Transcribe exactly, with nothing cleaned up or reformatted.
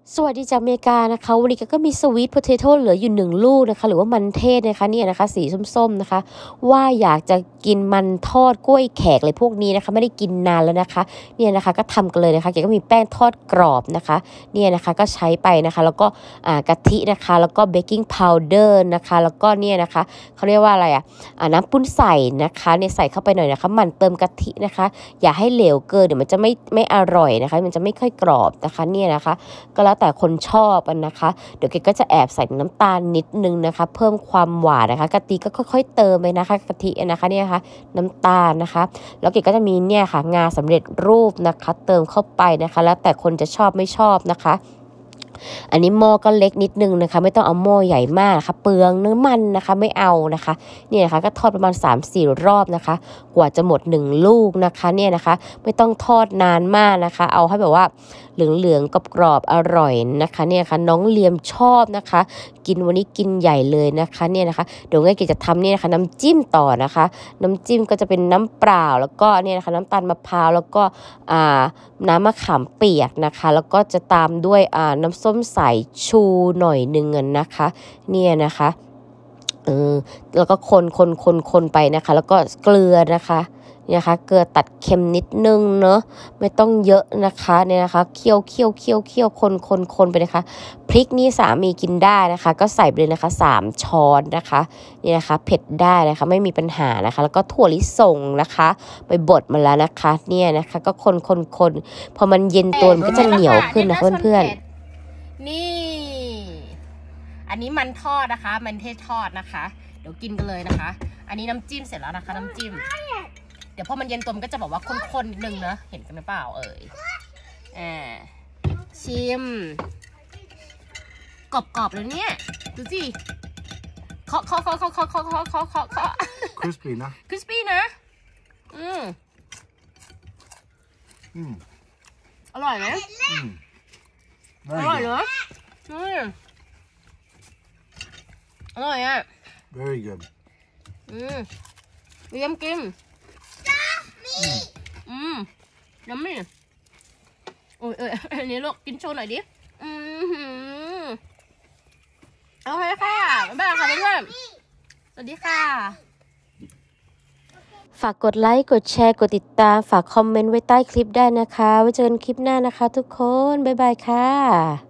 สวัสดีจากอเมริกานะคะวันนี้ก็มีสวีทโพเทโต้เหลืออยู่หนึ่งลูกนะคะหรือว่ามันเทศนะคะเนี่ยนะคะสีส้มๆนะคะว่าอยากจะกินมันทอดกล้วยแขกเลยพวกนี้นะคะไม่ได้กินนานแล้วนะคะเนี่ยนะคะก็ทำกันเลยนะคะแกก็มีแป้งทอดกรอบนะคะเนี่ยนะคะก็ใช้ไปนะคะแล้วก็อ่ากะทินะคะแล้วก็เบกกิ้งพาวเดอร์นะคะแล้วก็เนี่ยนะคะเขาเรียกว่าอะไรอ่ะอ่าน้ำปุ้นใส่นะคะเนี่ยใส่เข้าไปหน่อยนะคะมันเติมกะทินะคะอย่าให้เหลวเกินเดี๋ยวมันจะไม่ไม่อร่อยนะคะมันจะไม่ค่อยกรอบนะคะเนี่ยนะคะก็แล้วแต่คนชอบนะคะเดี๋ยวเกก็จะแอบใส่น้ำตาลนิดนึงนะคะเพิ่มความหวานนะคะกะทิก็ค่อยๆเติมไปนะคะกะทินะคะเนี่ยค่ะน้ำตาลนะคะแล้วเกก็จะมีเนี่ยค่ะงาสำเร็จรูปนะคะเติมเข้าไปนะคะแล้วแต่คนจะชอบไม่ชอบนะคะอันนี้หม้อก็เล็กนิดนึงนะคะไม่ต้องเอาหม้อใหญ่มากนะคะเปลืองน้ำมันนะคะไม่เอานะคะเนี่ยนะคะก็ทอดประมาณ สามถึงสี่ รอบนะคะกว่าจะหมดหนึ่งลูกนะคะเนี่ยนะคะไม่ต้องทอดนานมากนะคะเอาให้แบบว่าเหลืองๆกรอบๆอร่อยนะคะเนี่ยค่ะน้องเลียมชอบนะคะกินวันนี้กินใหญ่เลยนะคะเนี่ยนะคะเดี๋ยวง่ายเกจะทำเนี่ยนะคะน้ำจิ้มต่อนะคะน้ำจิ้มก็จะเป็นน้ำเปล่าแล้วก็เนี่ยนะคะน้ำตาลมะพร้าวแล้วก็อ่าน้ำมะขามเปียกนะคะแล้วก็จะตามด้วยอ่าน้ำส้มสายชูหน่อยหนึ่งนะคะเนี่ยนะคะเออแล้วก็คนคนคนคนไปนะคะแล้วก็เกลือนะคะเนี่ยนะคะเกลือตัดเค็มนิดนึงเนาะไม่ต้องเยอะนะคะเนี่ยนะคะเคี่ยวเคี่ยวเคี่ยวเคี่ยวคนคนคนไปนะคะพริกนี่สามีกินได้นะคะก็ใส่ไปเลยนะคะสามช้อนนะคะนี่นะคะเผ็ดได้นะคะไม่มีปัญหานะคะแล้วก็ถั่วลิสงนะคะไปบดมาแล้วนะคะเนี่ยนะคะก็คนคนคนพอมันเย็นตัวมันก็จะเหนียวขึ้นนะเพื่อนๆนี่อันนี้มันทอดนะคะมันเทศทอดนะคะเดี๋ยวกินกันเลยนะคะอันนี้น้ำจิ้มเสร็จแล้วนะคะน้ำจิ้มเดี๋ยวพอมันเย็นตัวมันก็จะบอกว่าข้นๆนิดนึงนะเห็นกันหรือเปล่าเอ่ยอ่าชิมกรอบๆเลยเนี่ยดูสิเคาะเคาะเคาะเคาะเคาะเคาะเคาะเคาะเคาะเคาะ crispy นะ crispy นะอืมอืมอร่อยไหมอืมอร่อยเนอะอืมอร่อยอ่ะ very good อืมเยี่ยมกินอืมยัมมี่โอ้ยเอ้ยอันนี้ลูกกินโชว์หน่อยดิอืมโอเคค่ะบ๊ายบายค่ะเพื่อนๆสวัสดีค่ะฝากกดไลค์กดแชร์กดติดตามฝากคอมเมนต์ไว้ใต้คลิปได้นะคะไว้เจอกันคลิปหน้านะคะทุกคนบ๊ายบายค่ะ